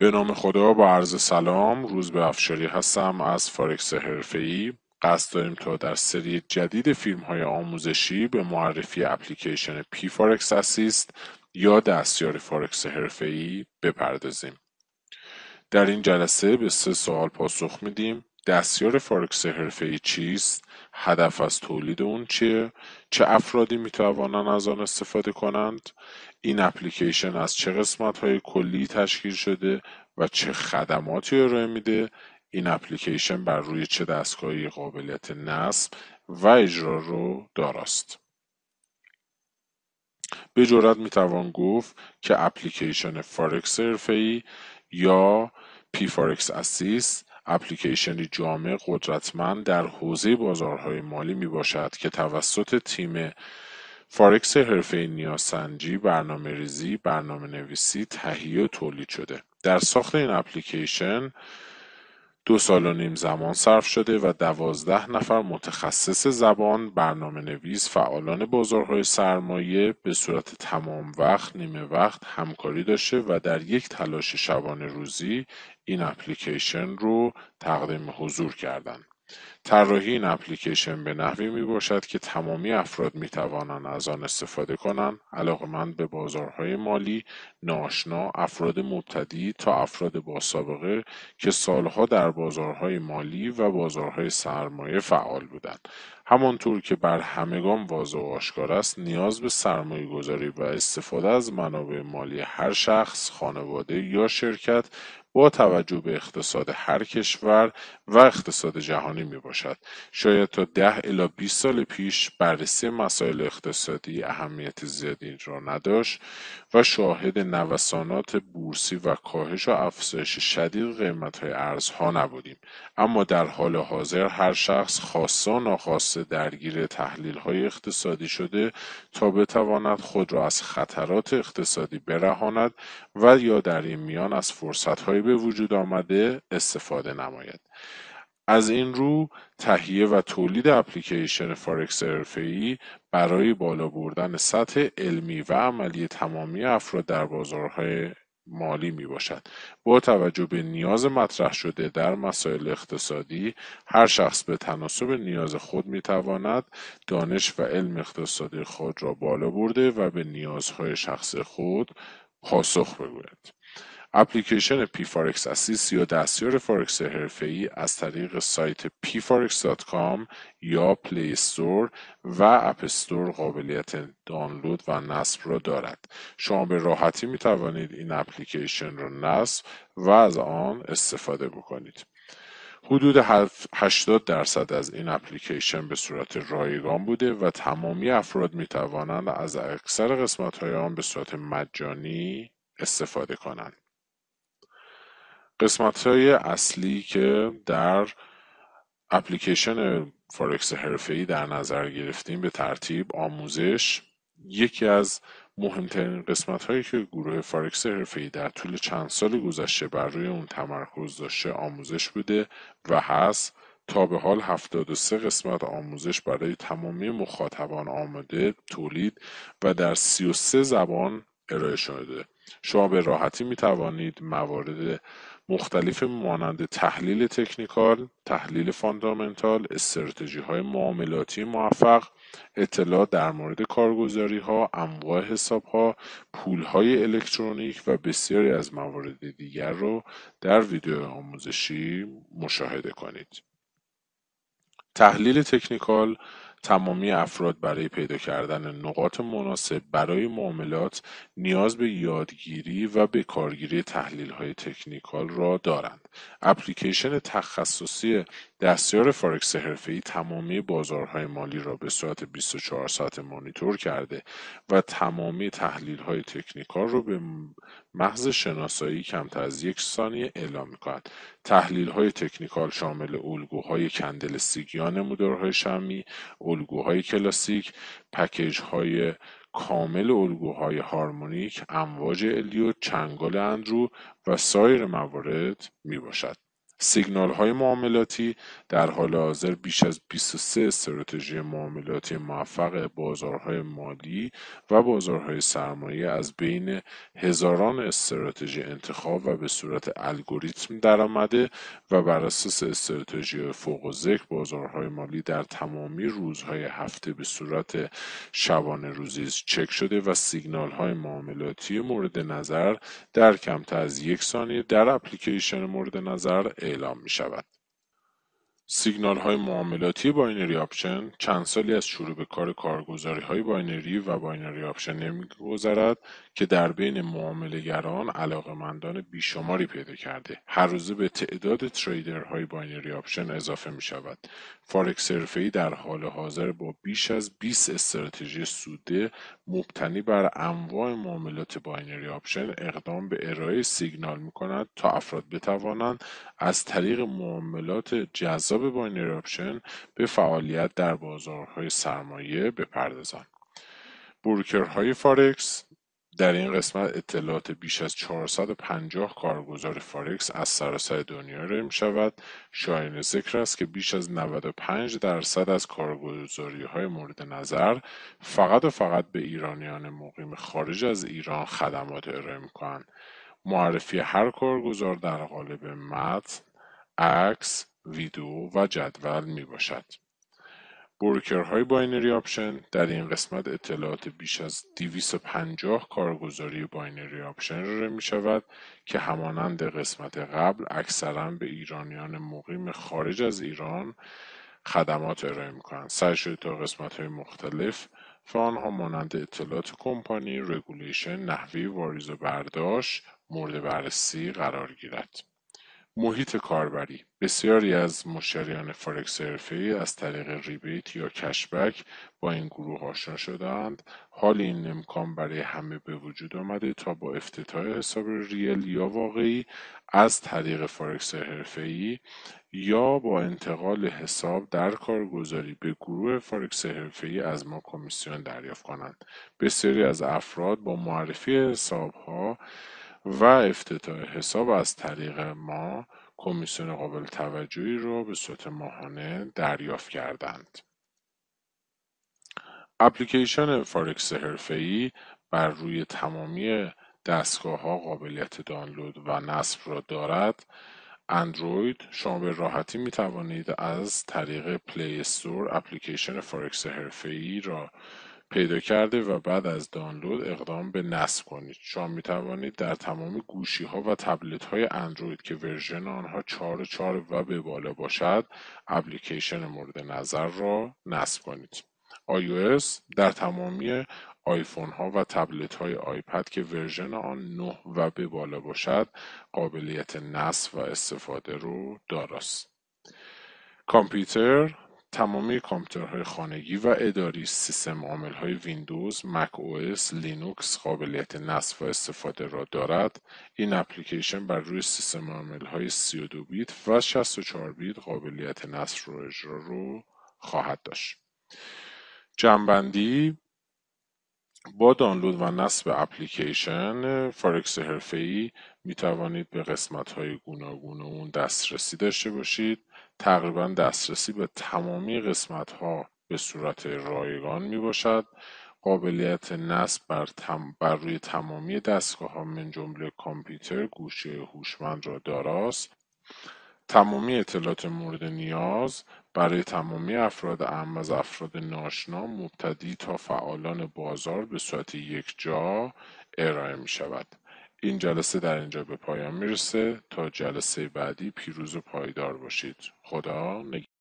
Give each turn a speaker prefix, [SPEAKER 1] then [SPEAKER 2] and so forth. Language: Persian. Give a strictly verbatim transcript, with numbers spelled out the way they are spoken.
[SPEAKER 1] به نام خدا، با عرض سلام. روز به افشاری هستم از فارکس حرفه‌ای. قصد داریم تا در سری جدید فیلم های آموزشی به معرفی اپلیکیشن پی فورکس اسیست یا دستیار فارکس حرفه‌ای بپردازیم. در این جلسه به سه سوال پاسخ میدیم: دستیار فارکس حرفه‌ای چیست؟ هدف از تولید اون چیه؟ چه افرادی میتوانند از آن استفاده کنند؟ این اپلیکیشن از چه قسمت‌های کلی تشکیل شده و چه خدماتی ارائه میده؟ این اپلیکیشن بر روی چه دستگاهی قابلیت نصب و اجرا رو داراست؟ به جرات میتوان گفت که اپلیکیشن فارکس حرفه‌ای یا پی فورکس اسیست اپلیکیشنی جامع قدرتمند در حوزه بازارهای مالی می باشد که توسط تیم فارکس حرفه‌ای نیازسنجی، برنامه ریزی، برنامه نویسی، تهیه و تولید شده. در ساخت این اپلیکیشن دو سال و نیم زمان صرف شده و دوازده نفر متخصص زبان، برنامه نویس، فعالان بازارهای سرمایه به صورت تمام وقت، نیمه وقت همکاری داشته و در یک تلاش شبانه روزی این اپلیکیشن رو تقدیم حضور کردند. طراحی این اپلیکیشن به نحوی می باشد که تمامی افراد می توانند از آن استفاده کنند، علاقه‌مند به بازارهای مالی، ناآشنا، افراد مبتدی تا افراد با سابقه که سالها در بازارهای مالی و بازارهای سرمایه فعال بودند. همانطور که بر همگان واضح و آشکار است، نیاز به سرمایه گذاری و استفاده از منابع مالی هر شخص، خانواده یا شرکت با توجه به اقتصاد هر کشور و اقتصاد جهانی می باشد. شاید تا ده الی بیست سال پیش بررسی مسائل اقتصادی اهمیت زیادی را نداشت و شاهد نوسانات بورسی و کاهش و افزایش شدید قیمت‌های ارزها نبودیم. اما در حال حاضر هر شخص خواسته و ناخواسته درگیر تحلیل‌های اقتصادی شده تا بتواند خود را از خطرات اقتصادی برهاند و یا در این میان از فرصت‌های به وجود آمده استفاده نماید. از این رو تهیه و تولید اپلیکیشن فارکس حرفه‌ای برای بالا بردن سطح علمی و عملی تمامی افراد در بازارهای مالی می باشد. با توجه به نیاز مطرح شده در مسائل اقتصادی، هر شخص به تناسب نیاز خود می تواند دانش و علم اقتصادی خود را بالا برده و به نیازهای شخصی خود پاسخ بگوید. اپلیکیشن پی فورکس اسیست یا دستیار فارکس حرفه‌ای از طریق سایت پی فورکس دات کام یا پلی استور و اپ استور قابلیت دانلود و نصب را دارد. شما به راحتی می توانید این اپلیکیشن را نصب و از آن استفاده بکنید. حدود هشتاد درصد از این اپلیکیشن به صورت رایگان بوده و تمامی افراد می توانند از اکثر قسمت‌های آن به صورت مجانی استفاده کنند. قسمت‌های اصلی که در اپلیکیشن فارکس حرفه‌ای در نظر گرفتیم به ترتیب: آموزش. یکی از مهمترین قسمت‌هایی که گروه فارکس حرفه‌ای در طول چند سال گذشته بر روی اون تمرکز داشته آموزش بوده و هست. تا به حال هفتاد و سه قسمت آموزش برای تمامی مخاطبان آماده، تولید و در سی و سه زبان ارائه شده. شما به راحتی می توانید موارد مختلف مانند تحلیل تکنیکال، تحلیل فاندامنتال، استراتژی های معاملاتی موفق، اطلاع در مورد کارگزاری ها، انواع حساب ها، پول های الکترونیک و بسیاری از موارد دیگر رو در ویدیو آموزشی مشاهده کنید. تحلیل تکنیکال: تمامی افراد برای پیدا کردن نقاط مناسب برای معاملات نیاز به یادگیری و به کارگیری تحلیل‌های تکنیکال را دارند. اپلیکیشن تخصصی دستیار فارکس حرفه‌ای تمامی بازارهای مالی را به صورت بیست و چهار ساعته مانیتور کرده و تمامی تحلیل‌های تکنیکال را به محض شناسایی کمتر از یک ثانیه اعلام می‌کند. تحلیل‌های تکنیکال شامل الگوهای کندلستیک یا نمودارهای شمعی، الگوهای کلاسیک، پکیج‌های کامل الگوهای هارمونیک، امواج الیوت، چنگال اندرو و سایر موارد می باشد. سیگنال های معاملاتی در حال حاضر بیش از بیست و سه استراتژی معاملاتی موفق بازارهای مالی و بازارهای سرمایه از بین هزاران استراتژی انتخاب و به صورت الگوریتم درآمده و بر اساس استراتژی فوق الذکر بازارهای مالی در تمامی روزهای هفته به صورت شبانه روزی چک شده و سیگنال های معاملاتی مورد نظر در کمتر از یک ثانیه در اپلیکیشن مورد نظر اعلام می شود. سیگنال های معاملاتی باینری آپشن چند سالی از شروع به کار کارگزاری های باینری و باینری آپشن نمی گذرد که در بین معامله‌گران علاقه‌مندان بیشماری پیدا کرده. هر روزه به تعداد تریدرهای باینری آپشن اضافه می شود. فارکس حرفه‌ای در حال حاضر با بیش از بیست استراتژی سوده مبتنی بر انواع معاملات باینری آپشن اقدام به ارائه سیگنال می کند تا افراد بتوانند از طریق معاملات جذاب باینری آپشن به فعالیت در بازارهای سرمایه بپردازند. بروکرهای فارکس در این قسمت اطلاعات بیش از چهارصد و پنجاه کارگزار فارکس از سراسر دنیا ارائه می شود. شایان ذکر است که بیش از نود و پنج درصد از کارگزاری‌های مورد نظر فقط و فقط به ایرانیان مقیم خارج از ایران خدمات ارائه می کنند. معرفی هر کارگزار در قالب متن، عکس، ویدیو و جدول می باشد. بروکرهای باینری آپشن در این قسمت اطلاعات بیش از دویست و پنجاه کارگزاری باینری آپشن ارائه می شود که همانند قسمت قبل اکثرا به ایرانیان مقیم خارج از ایران خدمات ارائه می کنند. سعی شده تا قسمت های مختلف و آنها مانند اطلاعات کمپانی، رگولیشن، نحوه واریز و برداشت مورد بررسی قرار گیرد. محیط کاربری بسیاری از مشتریان فارکس حرفه‌ای از طریق ریبیت یا کشبک با این گروه آشنا شدند. حال این امکان برای همه به وجود آمده تا با افتتاح حساب ریل یا واقعی از طریق فارکس حرفه‌ای یا با انتقال حساب در کارگزاری به گروه فارکس حرفه‌ای از ما کمیسیون دریافت کنند. بسیاری از افراد با معرفی حساب‌ها و افتتاح حساب از طریق ما کمیسیون قابل توجهی را به صورت ماهانه دریافت کردند. اپلیکیشن فارکس حرفه‌ای بر روی تمامی دستگاه‌ها قابلیت دانلود و نصب را دارد. اندروید شما به راحتی می توانید از طریق پلی استور اپلیکیشن فارکس حرفه‌ای را پیدا کرده و بعد از دانلود اقدام به نصب کنید. شما می توانید در تمام گوشی ها و تبلت های اندروید که ورژن آنها چهار و چهار و به بالا باشد اپلیکیشن مورد نظر را نصب کنید. آی او اس در تمامی آیفون ها و تبلت های آیپد که ورژن آن نه و به بالا باشد قابلیت نصب و استفاده رو داراست. کامپیوتر تمامی کامپیوترهای خانگی و اداری سیستم عامل‌های ویندوز، مک او اس، لینوکس قابلیت نصب و استفاده را دارد. این اپلیکیشن بر روی سیستم عامل‌های سی و دو بیت و شصت و چهار بیت قابلیت نصب و اجرا رو خواهد داشت. جمع‌بندی با دانلود و نصب اپلیکیشن فارکس حرفه‌ای می توانید به قسمت‌های گوناگون اون دسترسی داشته باشید. تقریبا دسترسی به تمامی قسمت‌ها به صورت رایگان می باشد. قابلیت نصب بر, تم... بر روی تمامی دستگاه‌ها من جمله کامپیوتر، گوشی هوشمند را داراست. تمامی اطلاعات مورد نیاز برای تمامی افراد اعم از افراد ناآشنا مبتدی تا فعالان بازار به صورت یک جا ارائه می شود. این جلسه در اینجا به پایان می رسه. تا جلسه بعدی پیروز و پایدار باشید. خدا نگهدار.